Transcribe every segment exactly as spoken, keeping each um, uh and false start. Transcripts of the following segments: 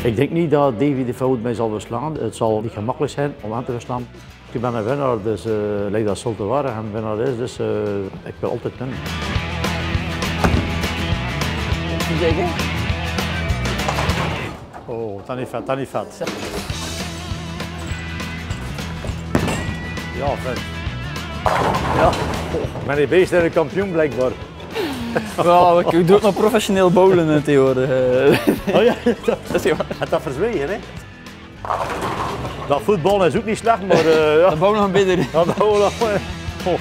Ik denk niet dat Davy de fout mij zal verslaan. Het zal niet gemakkelijk zijn om aan te verslaan. Ik ben een winnaar, dus uh, lijkt dat zo te waren en winnaar is, dus uh, ik wil altijd winnen. Zeker? Oh, dat niet vet, dat niet vet. Ja, vet. Ja, ik ben niet bezig naar de kampioen blijkbaar. Ja, ik doe ook nog professioneel bowlen tegenwoordig. Oh ja, dat, dat is het dat verzwegen, hè? Dat voetbal is ook niet slecht, maar uh, ja. Dat bowlen nog beter. Ja, dat bowlen nog. Oh.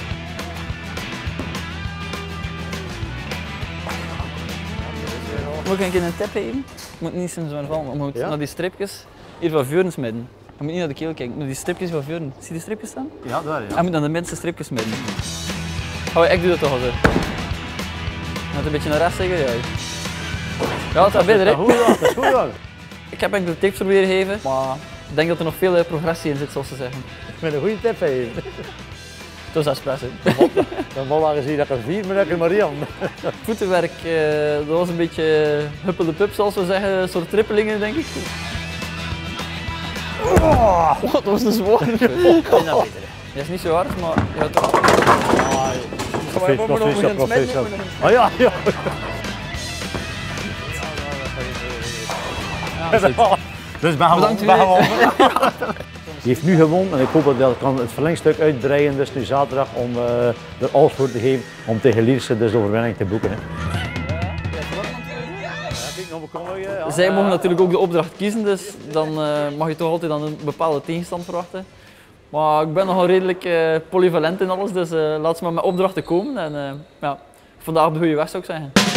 Moet ik een keer een tip geven? Je moet niet zo van vallen, maar je moet Ja? naar die stripjes hier van voren smidden. Je moet niet naar de keel kijken, naar die stripjes van voren. Zie je die stripjes staan? Ja, daar ja. Je moet naar de middenste stripjes smidden. Oh, ik doe dat toch al zo. Met een beetje naar rechts zeker? Ja, ja dat gaat beter, hè? Dat is goed, dat is goed dan. Ik heb enkele tips proberen geven, maar ik denk dat er nog veel uh, progressie in zit, zoals ze zeggen. Met een goede tip geven. Dat is espresso. Dan wil wel gezien dat ik er vier, maar dat ik er maar Jan. Voetenwerk, uh, dat was een beetje huppel de pup, zoals we zeggen, een soort trippelingen, denk ik. Oh, dat was een zwaar. Dat is niet zo hard, maar je gaat toch. Professioneel, professioneel. Oh ja, ja. Dus ben gewoon. Die heeft nu gewonnen en ik hoop dat hij kan het verlengstuk uitbreiden, dus nu zaterdag om uh, er alles voor te geven om tegen Lierse dus de overwinning te boeken. Hè. Zij mogen natuurlijk ook de opdracht kiezen, dus dan uh, mag je toch altijd dan een bepaalde tegenstand verwachten. Maar ik ben nogal redelijk uh, polyvalent in alles, dus uh, laat ze maar met opdrachten komen en uh, ja, vandaag op de goede weg zou ik zeggen.